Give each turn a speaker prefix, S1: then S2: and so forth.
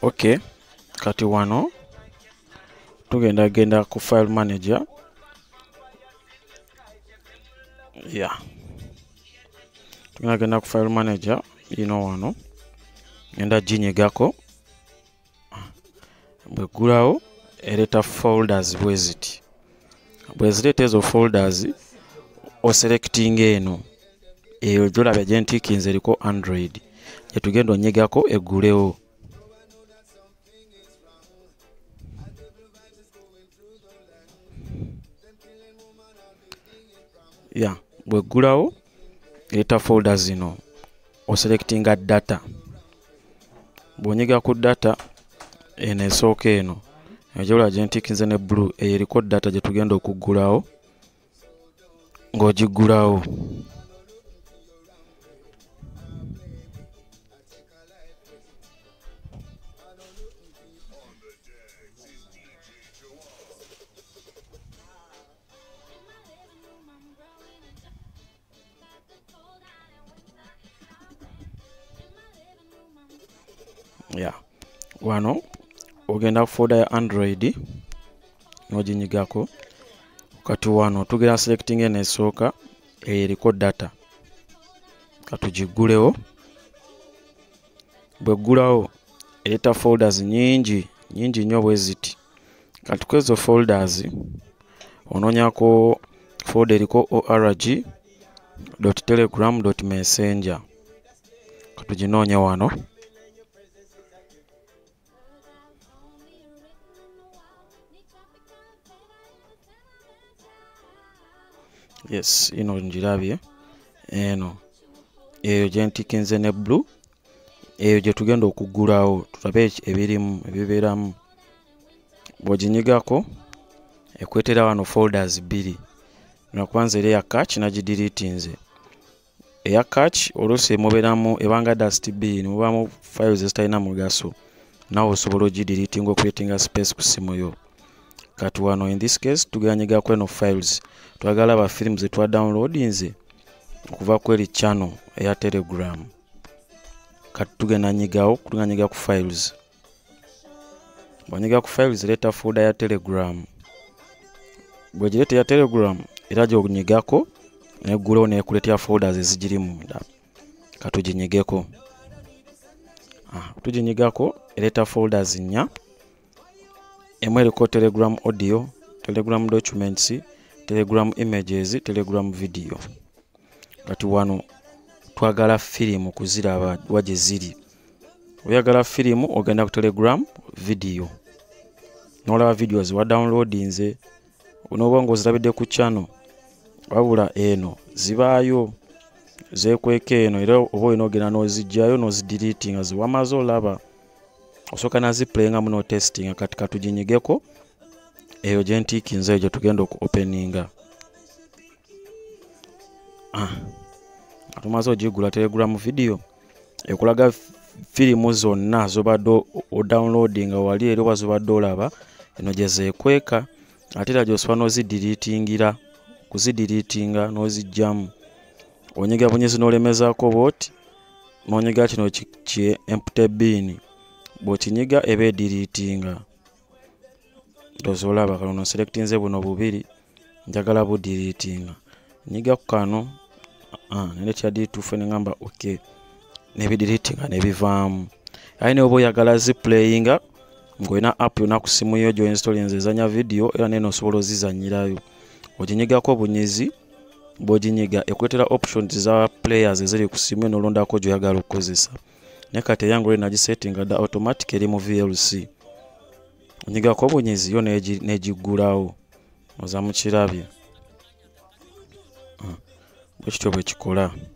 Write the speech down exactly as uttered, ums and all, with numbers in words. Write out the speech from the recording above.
S1: Okay, kati wano tugenda genda ku file manager. Yeah, tugenda genda ku file manager ino wano ngenda ginyigako bwegulawo ereta folders bweziti bwezireta ezo folders o selecting eno eyo gyolaba gentikinze eriko Android gyetugenda onyigako egulewo. Yeah, bwegulawo ereta folders zino o selecting data. Bwonyiga ku data eno esooka eno egyola gentikinze ne blue eyo eriko data gyetugenda okugulawo ng'ogigulawo. Yeah, wano ogenda folder ya Android n'oginyigako. Kati wano tugenda selecting eno esooka eriko data katugigulewo. Bwegulawo ereta folders nyingi nyingi nnyo bweziti. Kati kwezo folders ononyako folder eriko org.telegram.messenger katuginoonye wano. Yes, ino njirabye eno eyo gentikinze ne blue eyo gye tugenda okugulawo tulabe ebirimu ebibeeramu. Bw'oginyigako ekwetera wano folders bbiri. Nakwanza era eya catch nagideletinze. Eya catch oluusi mubeeramu ebanga dust bin mubaamu files ezitalina mugaso nawe osobola ogideletinga okwetinga space ku simu yo. Kati wano in this case tuganyigako eno files twagala ba films zetwa downloadinze okuva ku eri channel eya Telegram. Kati tugenda nyigawo tuganyiga ku files. Bwanyiga ku files leta folder ya Telegram. Bwegireta ya Telegram era gy'onyigako negulewo nekuletea folders ezigirimu munda. Katuginyigeko. Ah, tuginyigako ereta folders nnya. Emu eriko Telegram audio, Telegram documents, Telegram images, Telegram video. Kati wano twagala firimu kuziraba waje ziri. Oyagala firimu ogenda ku Telegram video. Nolaba videos wa downloadinze unobongo zirabide ku channel. Wabula eno zibaayo zekweke eno era obo inogena nozijjayo nozideleting as wamazo laba. Osoka naziplayinga muno testing kati katuginyigeko eyo gentikinze egyo tugenda oku openinga. Ah, atumaze ogigula Telegram video ekulaga firimu zonna zobadde o downloadinga wali eri wazobadde olaba eno gye zeekweka ate era gy'osobola n'ozideletingira kuzideletinga n'ozijjamu. Onyiga bunyezi n'olemezaako bw'oti n'onyiga kino ki empty bin. Bw'okinyiga eba edeletinga. Tozolaba kano selectinze buno bubiri njagala bu deletinga. Nyiga ku kano ah nene kya delete fene ngamba okay nebi deletinga nebivaamu. Ayi ne obo yagala ziplayinga ng'olina app yonna ku simu yo gyo installinze ezanya video era neno osobola ozizanyirayo. Oginyigako bunyezi bw'oginyiga ekwetera options za players eziri ku simu n'olondako gy'oyagala okukozesa. Ne kati yangu le nagisettinga da automatic eri mu V L C. Onyigako bunyezi yo negigulawo oza mukirabye. Bwekityo bwe kikola.